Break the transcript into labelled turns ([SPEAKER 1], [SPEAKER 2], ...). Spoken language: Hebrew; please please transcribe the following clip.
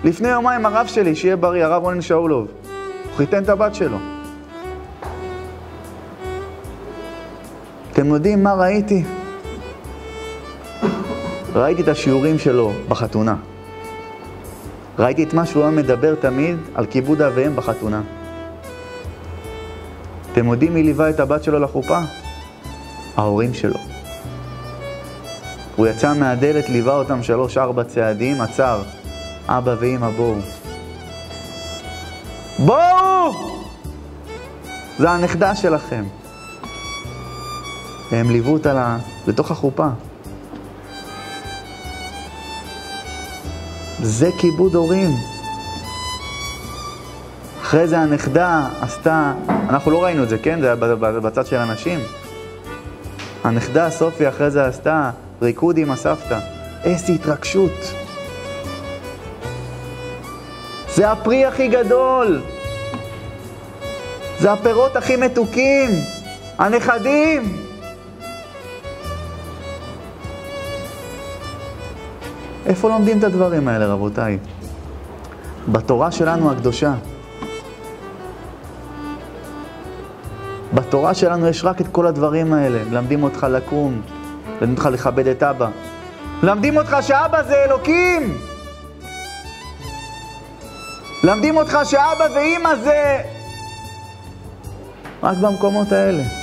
[SPEAKER 1] לפני יומיים הרב שלי, שיהיה בריא, הרב רונן שאולוב, הוא חיתן את הבת שלו. אתם יודעים מה ראיתי? ראיתי את השיעורים שלו בחתונה. ראיתי את מה שהוא היה מדבר תמיד על כיבוד אביהם בחתונה. אתם יודעים מי ליווה את הבת שלו לחופה? ההורים שלו. הוא יצא מהדלת, ליווה אותם 3-4 צעדים, עצר. אבא ואמא, בואו. בואו! זה הנכדה שלכם. והם ליוו אותה לתוך החופה. זה כיבוד הורים. אחרי זה הנכדה עשתה, אנחנו לא ראינו את זה, כן? זה היה בצד של אנשים. הנכדה סופי אחרי זה עשתה ריקוד עם הסבתא. איזו התרגשות. זה הפרי הכי גדול. זה הפירות הכי מתוקים. הנכדים. איפה לומדים את הדברים האלה, רבותיי? בתורה שלנו הקדושה. בתורה שלנו יש רק את כל הדברים האלה. מלמדים אותך לקום, מלמדים אותך לכבד את אבא. מלמדים אותך שאבא זה אלוקים. מלמדים אותך שאבא ואמא זה... רק במקומות האלה.